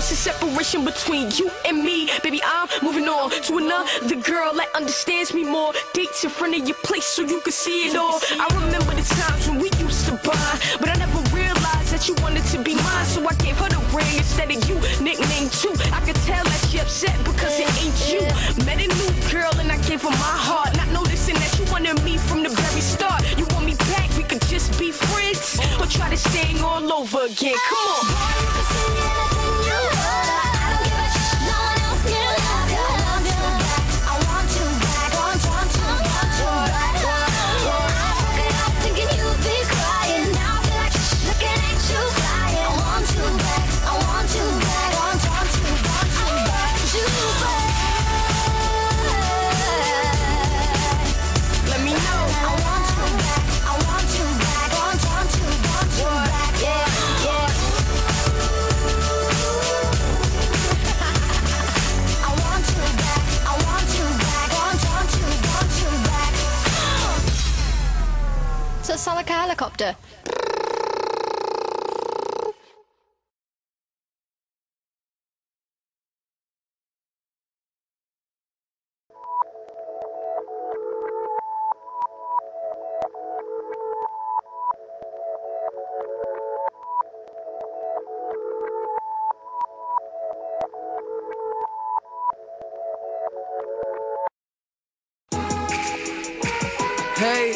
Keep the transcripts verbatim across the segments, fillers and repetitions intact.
It's a separation between you and me. Baby, I'm moving on to another girl that understands me more. Dates in front of your place so you can see it all. I remember the times when we used to bond, but I never realized that you wanted to be mine. So I gave her the ring instead of you, nickname too. I could tell that she upset because it ain't you. Met a new girl and I gave her my heart, not noticing that you wanted me from the very start. You want me back, we could just be friends, or try to stay all over again. Come on. Boy, you can see anything you want. I don't give a shit, no one else can have you. I want you back, I want you back, I want you, want you, want you back. I woke it up thinking you'd be crying. Now I feel like shh, looking at you flying. I want you back, I want you back, I want you, want you, want you back, you back. Let me know. I want you back, I want you back, I want you, want you, want you back, yeah, yeah. I want you back, I want you back, I want you, want you, want you back. So it sound like a helicopter. Hey,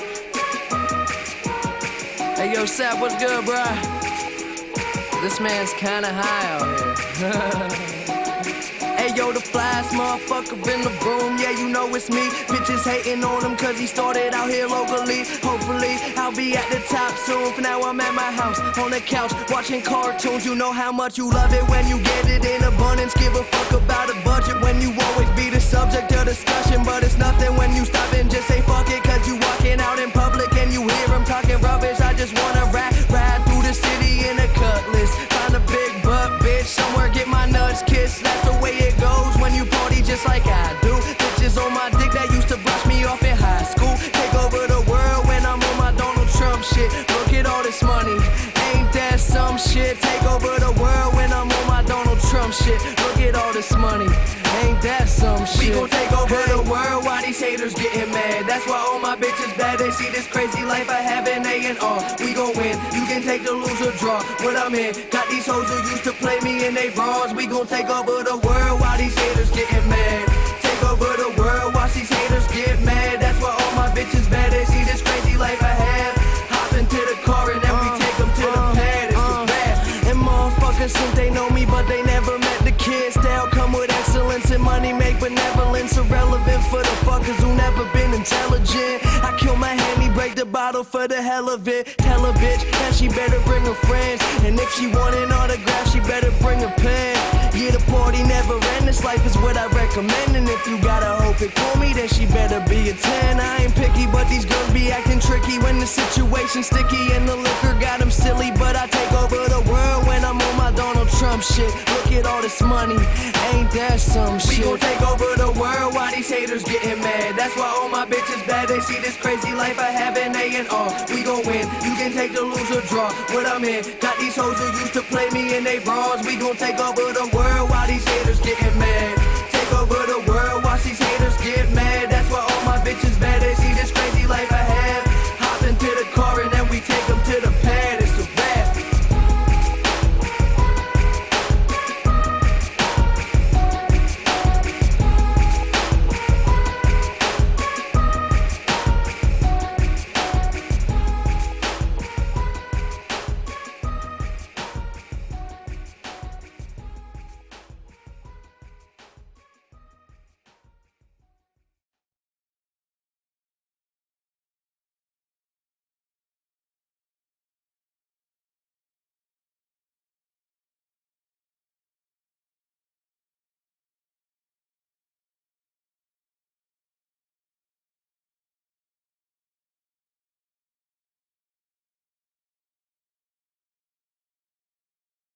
hey yo, Sap, what's good, bruh? This man's kinda high out here. Hey yo, the flyest motherfucker in the room, yeah, you know it's me. Bitches hating on him cause he started out here locally. Hopefully, I'll be at the top soon. For now, I'm at my house, on the couch, watching cartoons. You know how much you love it when you get it in abundance. Give a fuck about a budget when you always be the subject of discussion. But it's nothing when you stop and just say fuck it, cause you walking out in public and you hear him talking rubbish. I just wanna ride, ride through the city in a cutlass. Find a big butt bitch somewhere, get my nuts kissed. That's the way it goes when you party just like I do. Bitches on my dick that used to brush me off in high school. Take over the world when I'm on my Donald Trump shit. Look at all this money, ain't that some shit? Take over the world when I'm on my Donald Trump shit. Look at all this money, ain't that some shit? We gon' take over hey. the world while these haters getting mad. That's why all my bitches bad. They see this crazy life I have in A and R. We gon' win, you can take the lose or draw. What I'm in, got these hoes who used to play me in they bras. We gon' take over the world while these haters getting mad. Take over the world, watch these haters get mad. That's why all my bitches bad. They see this crazy life I have. Hop into the car and then we take them to the pad. It's the bad. And motherfuckers think they know me, but they never met the kids. Style come with excellence and money make benevolence. Irrelevant for the fuckers who never been intelligent. I kill my handy, break the bottle for the hell of it. Tell a bitch that she better bring her friends. And if she want an autograph, she better bring a pen. Yeah, the party never end. This life is what I recommend. And if you gotta hope it for me, then she better be a ten. I ain't picky, but these girls be acting tricky when the situation's sticky and the liquor got them silly. But I take over the world when I'm on my Donald Trump shit. Look at all this money, ain't that some shit? We gon' take over the world while these haters getting mad. That's why all my bitches bad. They see this crazy life I have in A and R. We gon' win, you can take the lose or draw. What I'm in, got these hoes who used to play me in they bras. We gon' take over the world